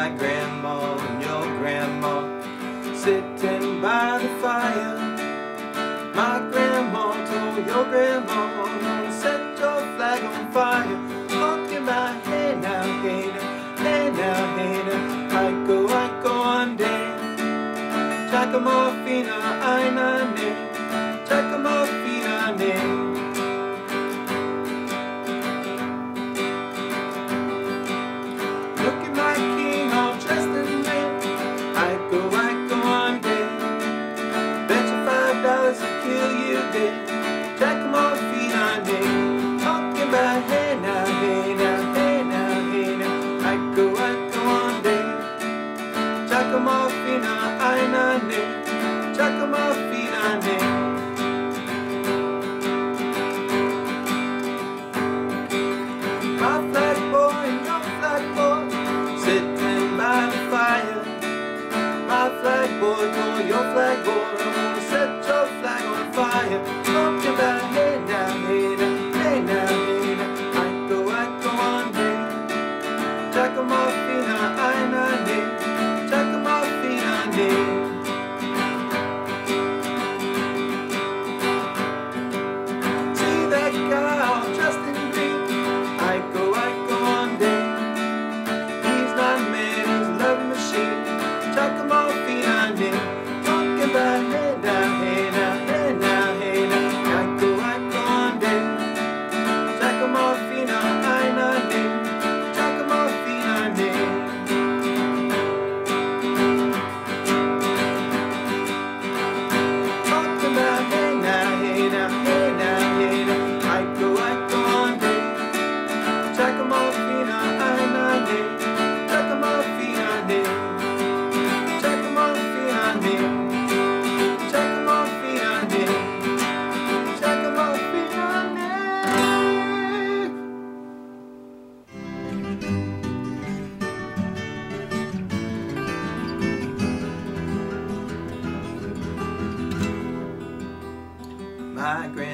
my grandma and your grandma sitting by the fire. My grandma told your grandma, I'm gonna set your flag on fire. Talking about hey now, hey now, hey now, hey now, Aiko ande, Chakamofina ainane, Chakamofina ne. Look at my king all dressed in red, Aiko ande, bet you $5 to kill you dead, Chakamofina ne. Talking about hey now, hey now, hey now, hey now, Aiko ande, Chakamofina ainane, Chakamofina ne. My flag boy and your flag boy sitting by the fire. My flag boy told your flag boy, I'm gonna set your flag on fire. Talking about hey now, hey now, hey now, hey now, Aiko ande, Chakamofina ainane, Chakamofina ne. See that guy all dressed in green, Aiko ande. He's not a man, he's a love machine, Chakamofina ne. Talking about hey now, hey now, hey now, hey now, Aiko ande, Chakamofina ainane, Chakamofina ne. Talking about hey now, hey now, hey now, hey now, Aiko ande, Chakamofina ainane, Chakamofina ne, Chakamofina ne, Chakamofina ne, Chakamofina ne. My